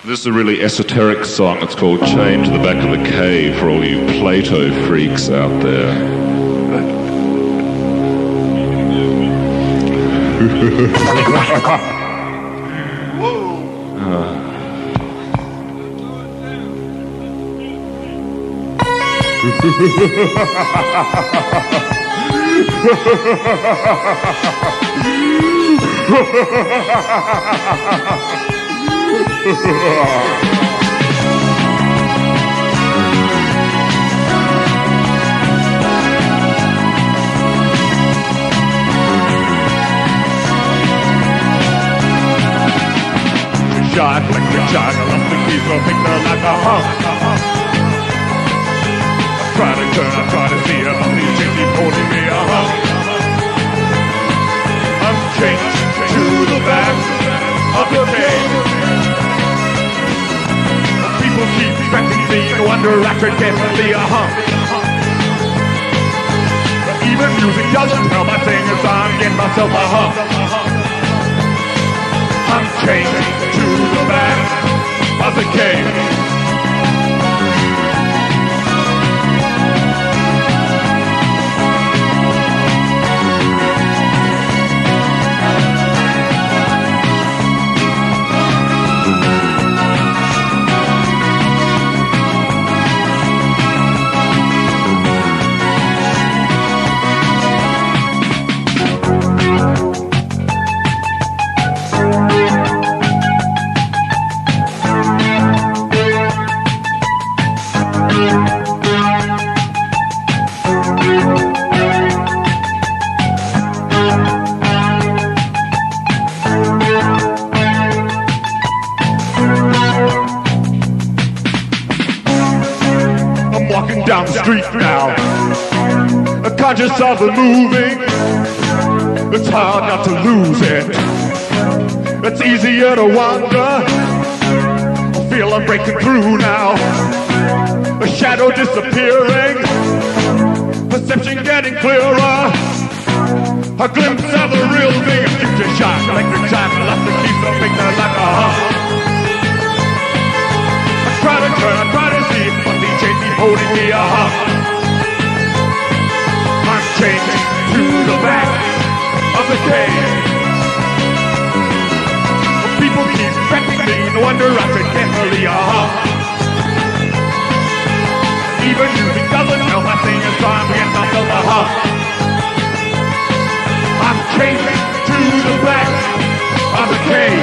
This is a really esoteric song. It's called Chained to the Back of the Cave for all you Plato freaks out there. Shot like a shot, I lost the keys, so pick her like a hawk. I try to turn, I try to see her, but these chicks keep holding me a hawk. I'm chained to the back of the cave. People keep expecting me to wonder accidentally a hawk. Even music doesn't help, I sing a song, get myself a hawk. I'm chained to the back of the cave. Walking down the street now, conscious of the moving. It's hard not to lose it. It's easier to wander. I feel I'm breaking through now. The shadow disappearing, perception getting clearer. A glimpse of the real thing. A future shot, electric shock, lost the keys, so big that like a hawk. I try to turn, I try to see, but these chains keep holding me a hawk. I'm chained to the back of the cave. People keep expecting me to wonder accidentally a hawk. Even music doesn't help, I sing a song to get myself a hawk. I'm chained to the back of the cave.